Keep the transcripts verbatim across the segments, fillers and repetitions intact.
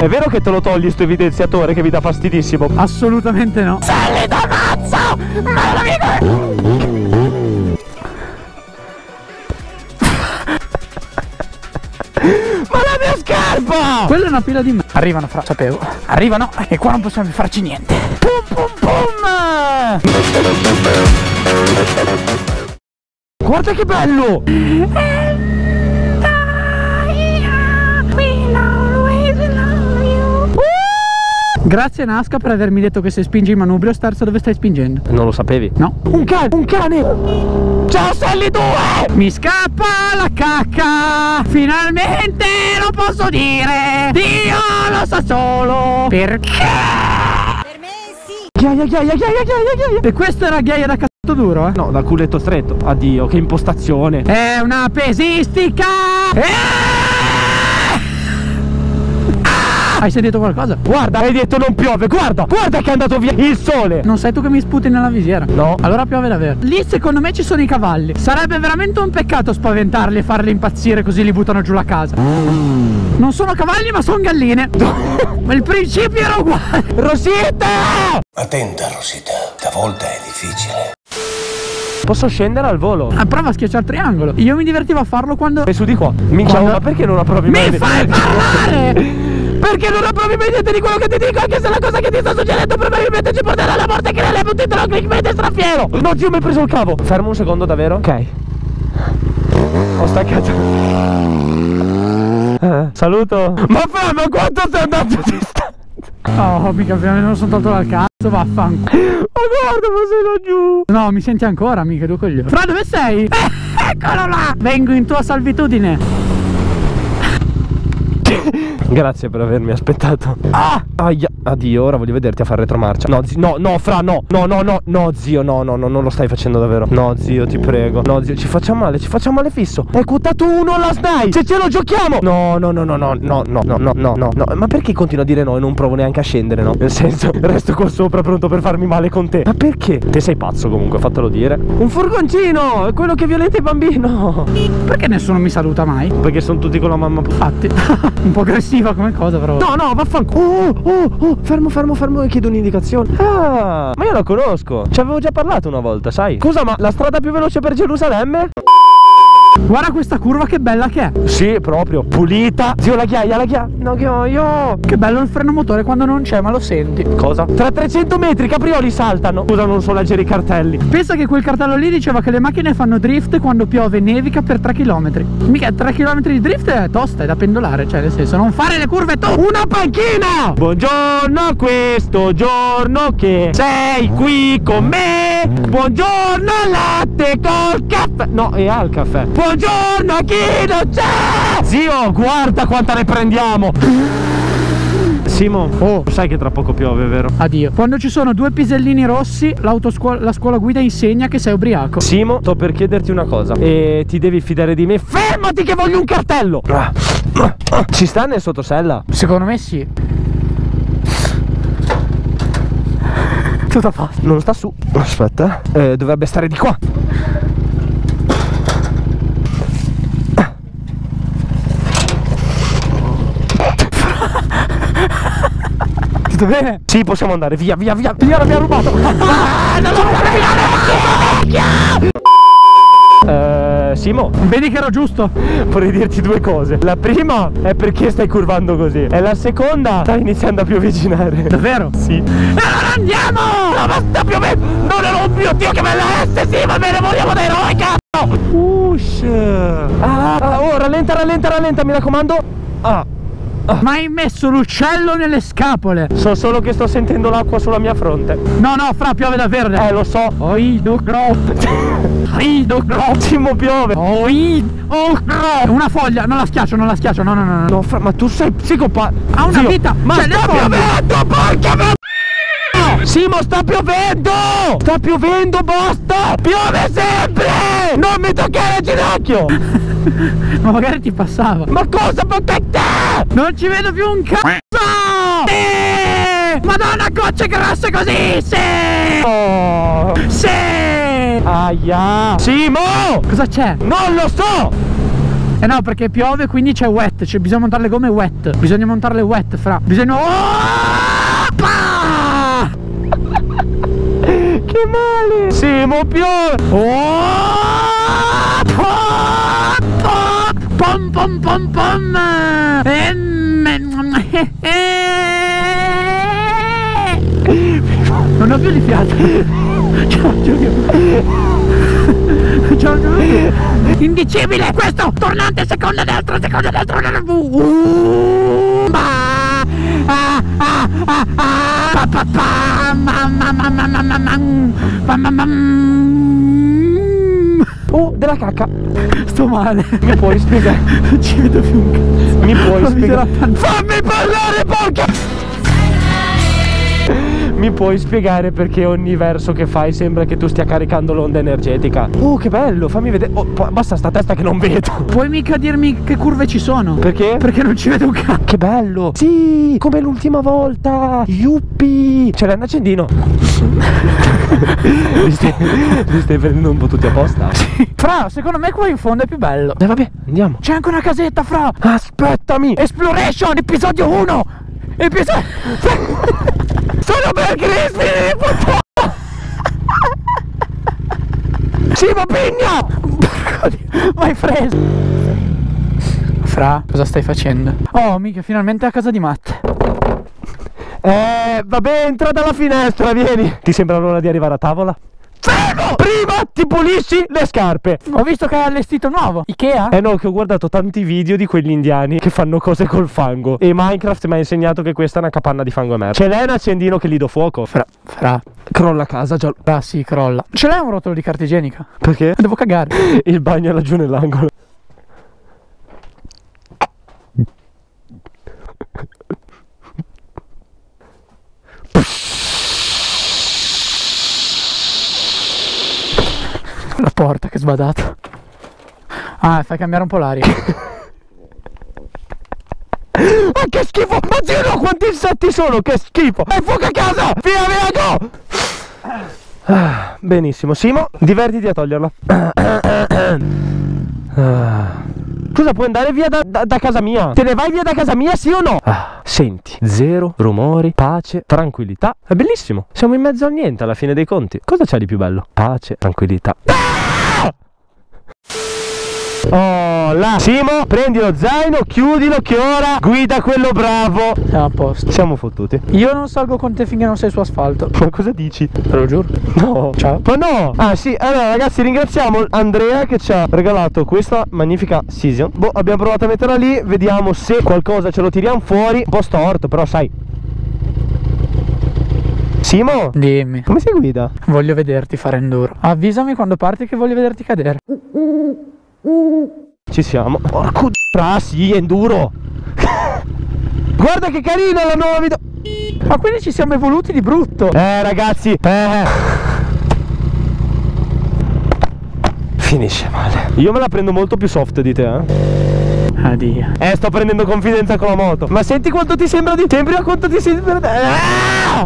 È vero che te lo togli sto evidenziatore che mi dà fastidissimo? Assolutamente no. Sali da mazzo! Ma la mia scarpa! Quella è una pila di me. Arrivano, fra, sapevo. Arrivano e qua non possiamo più farci niente. Pum pum pum! Guarda che bello! Grazie Nasca per avermi detto che se spingi il manubrio sterzo dove stai spingendo. Non lo sapevi? No. Un cane! Un cane! Ciao Sally due! Mi scappa la cacca! Finalmente lo posso dire! Dio lo sa solo! Perché? Per me sì! Ghiaia, ghiaia, ghiaia, ghiaia, ghiaia! E questa è la ghiaia da cazzo duro, eh? No, da culetto stretto. Addio, che impostazione! È una pesistica! Eh! Hai sentito qualcosa? Guarda, hai detto non piove, guarda! Guarda che è andato via il sole! Non sei tu che mi sputi nella visiera? No. Allora piove davvero. Lì secondo me ci sono i cavalli. Sarebbe veramente un peccato spaventarli e farli impazzire così li buttano giù la casa. mm. Non sono cavalli ma sono galline. Ma il principio era uguale. Rosita! Attenta Rosita, stavolta è difficile. Posso scendere al volo? Ah, prova a schiacciare il triangolo. Io mi divertivo a farlo quando... E su di qua. Minchia, Quando- ma perché non approvi mai? Mi fai parlare! Perché non approvi mai niente di quello che ti dico, anche se la cosa che ti sta succedendo probabilmente ci porterà alla morte, che ne un titolo clickbait strafiero. No zio, mi hai preso il cavo. Fermo un secondo davvero? Ok. Ho staccato. eh, Saluto. Ma fa, ma quanto sei andato distante? Oh, mica me lo sono tolto dal cazzo, vaffanculo. Ma guarda, ma sei laggiù. No, mi senti ancora, mica due coglioni. Fra, dove sei? Eh, eccolo là! Vengo in tua salvitudine. Grazie per avermi aspettato. Ah! Aia. Addio, ora voglio vederti a fare retromarcia. No, zio, no, no, fra, no. No, no, no, no, zio, no, no, no, non lo stai facendo davvero. No, zio, ti prego. No, zio, ci facciamo male, ci facciamo male fisso. Hai quotato uno alla SNAI. Se ce lo giochiamo. No, no, no, no, no, no, no, no, no, no, no, no. Ma perché continua a dire no e non provo neanche a scendere, no? Nel senso, resto qua sopra pronto per farmi male con te. Ma perché? Te sei pazzo comunque, fatelo dire. Un furgoncino, è quello che violenta i bambini. No. Perché nessuno mi saluta mai? Perché sono tutti con la mamma. Infatti. Un po' aggressiva come cosa però. No, no, vaffanculo. Oh, oh, oh, fermo, fermo, fermo e chiedo un'indicazione. Ah, ma io la conosco. Ci avevo già parlato una volta, sai? Scusa, ma la strada più veloce per Gerusalemme? Guarda questa curva che bella che è. Sì, proprio, pulita. Zio, la ghiaia, la ghiaia. No, ghiaia. Che bello il freno motore quando non c'è, ma lo senti. Cosa? Tra trecento metri caprioli saltano. Scusa, non so leggere i cartelli. Pensa che quel cartello lì diceva che le macchine fanno drift quando piove e nevica per tre chilometri. Mica tre chilometri di drift è tosta, è da pendolare. Cioè nel senso, non fare le curve tu. Una panchina. Buongiorno, questo giorno che sei qui con me. Buongiorno al latte col caffè. No, e al caffè. Buongiorno a chi non c'è. Zio, guarda quanta ne prendiamo. Simo, oh, sai che tra poco piove, vero? Addio. Quando ci sono due pisellini rossi, l'autoscuola, la scuola guida insegna che sei ubriaco. Simo, sto per chiederti una cosa e ti devi fidare di me. Fermati che voglio un cartello. Ci sta nel sottosella? Secondo me sì. Tutto a posto. Non sta su. Aspetta, eh, dovrebbe stare di qua. Tutto bene? Sì, possiamo andare, via, via, via. Via, mi ha rubato. Ah, non lo voglio. Eh, Simo, Vedi che ero giusto? vorrei dirti due cose. La prima è perché stai curvando così. E la seconda, sta iniziando a piovigginare. Davvero? Sì. E allora andiamo! No, ma sta piovendo! Non ero un mio Dio che bella S, sì, va bene, vogliamo da eroi, cazzo! Ush! Ah, ah, oh, rallenta, rallenta, rallenta, mi raccomando. Ah. Ma hai messo l'uccello nelle scapole. So solo che sto sentendo l'acqua sulla mia fronte. No, no, fra, piove davvero. Eh, lo so. Oi, do gro. Oi, do gro. Simo, piove. Oi, oh, gro. Una foglia, non la schiaccio, non la schiaccio, no, no, no, no. No, fra, ma tu sei psicopatico. Ha una Zio, vita. Ma Cioè, le sta foglie. piovendo, porca me... Simo, sta piovendo! Sta piovendo, basta! Piove sempre! Non mi toccare il ginocchio! Ma magari ti passava. Ma cosa perché te? Non ci vedo più un cazzo. Sì! Madonna, gocce grosse così. Sì! Oh. Sì! Aia! Simo! Cosa c'è? Non lo so! Eh no, perché piove, quindi c'è wet. Cioè bisogna montare le gomme wet. Bisogna montarle wet, fra. Bisogna... Oh! Pa! Che male! Simo piove! Oh! Pom pom pom pom! Non ho più di fiato. Ciao Giulio. Ciao Giulio. Indicibile questo! Tornante, seconda destra, seconda destra. Uh, ah, ah, ah, ah, ah, pa, pa, pa, ma, ma, ma, ma, ma, ma, ma, ma, ma, ma. Oh, della cacca. Sto male. Mi puoi spiegare? Non ci vedo più un cazzo. Mi puoi Fammi spiegare? della- Fammi parlare, porca! Mi puoi spiegare perché ogni verso che fai sembra che tu stia caricando l'onda energetica? Oh, che bello, fammi vedere. Oh, basta sta testa che non vedo. Puoi mica dirmi che curve ci sono? Perché? Perché non ci vedo un cazzo. Che bello! Sì, come l'ultima volta! Yuppi! C'è l'accendino! li, stai, li stai prendendo un po' tutti apposta? Fra, secondo me qua in fondo è più bello. Eh vabbè, andiamo. C'è anche una casetta, fra. Aspettami! Exploration, episodio uno. Episodio... Sono per Crispy! Simo Pigna! Vai preso. Fra, cosa stai facendo? Oh, mica, finalmente a casa di Matt. Eh, vabbè, entra dalla finestra, vieni. Ti sembra l'ora di arrivare a tavola? Fermo! Prima ti pulisci le scarpe. Ho visto che hai allestito nuovo. Ikea? Eh no, che ho guardato tanti video di quegli indiani che fanno cose col fango. E Minecraft mi ha insegnato che questa è una capanna di fango emerso. Ce l'hai un accendino che gli do fuoco? Fra, fra. Crolla a casa già. Ah sì, crolla. Ce l'hai un rotolo di carta igienica? Perché? Devo cagare. Il bagno è laggiù nell'angolo. La porta che sbadato. Ah, fai cambiare un po' l'aria. Ma che schifo! Ma zio no, quanti insetti sono! Che schifo! E fuoco a casa! Via, via, go! Ah, benissimo, Simo, divertiti a toglierla. Ah. Scusa, puoi andare via da, da, da casa mia? Te ne vai via da casa mia, sì o no? Ah, senti, zero, rumori, pace, tranquillità. È bellissimo. Siamo in mezzo a niente alla fine dei conti. Cosa c'è di più bello? Pace, tranquillità. Ah! Oh, là. Simo, prendi lo zaino, chiudilo che ora guida quello bravo. Siamo a posto. Siamo fottuti. Io non salgo con te finché non sei su asfalto. Ma cosa dici? Te lo giuro. No. Ciao. Ma no. Ah sì, allora ragazzi, ringraziamo Andrea che ci ha regalato questa magnifica Season. Boh, abbiamo provato a metterla lì, vediamo se qualcosa ce lo tiriamo fuori. Un po' storto, però sai. Simo, Dimmi. come si guida? Voglio vederti fare enduro. Avvisami quando parti che voglio vederti cadere. Ci siamo. Porco d***a, sì, enduro. Guarda che carina la nuova video. Ma quindi ci siamo evoluti di brutto. Eh ragazzi, eh finisce male. Io me la prendo molto più soft di te, eh. Addio. Eh, sto prendendo confidenza con la moto. Ma senti quanto ti sembra di... Sembri a quanto ti sembra... Ah!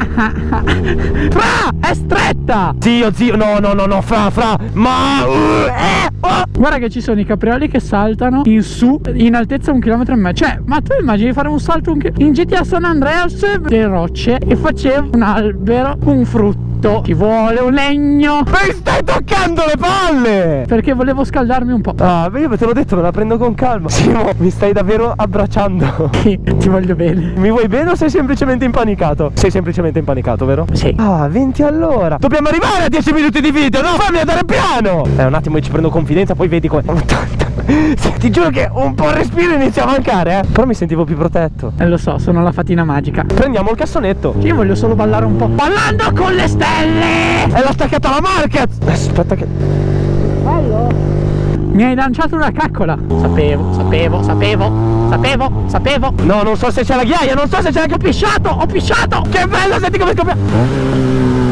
Fra, è stretta. Zio, zio, no, no, no, no, fra, fra. Ma... Uh, eh, oh. Guarda che ci sono i caprioli che saltano in su in altezza un chilometro e mezzo. Cioè, ma tu immagini fare un salto un chi- in G T A San Andreas le rocce e facevo un albero, un frutto. Ci vuole un legno. Mi stai toccando le palle. Perché volevo scaldarmi un po'. Ah, io te l'ho detto, me la prendo con calma. Simo, mi stai davvero abbracciando. Sì, ti voglio bene. Mi vuoi bene o sei semplicemente impanicato? Sei semplicemente impanicato, vero? Sì. Ah, venti all'ora. Dobbiamo arrivare a dieci minuti di video, no? Fammi andare piano. Eh, un attimo, io ci prendo confidenza, poi vedi come... Ti giuro che un po' il respiro inizia a mancare, eh. Però mi sentivo più protetto. Eh, lo so, sono la fatina magica. Prendiamo il cassonetto. Io voglio solo ballare un po'. Ballando con le stelle. È la staccata alla Marquez. Aspetta che... Bello. Mi hai lanciato una caccola. Sapevo, sapevo, sapevo, sapevo, sapevo. No, non so se c'è la ghiaia, non so se c'è la... Ho pisciato, ho pisciato. Che bello, senti come scoppia.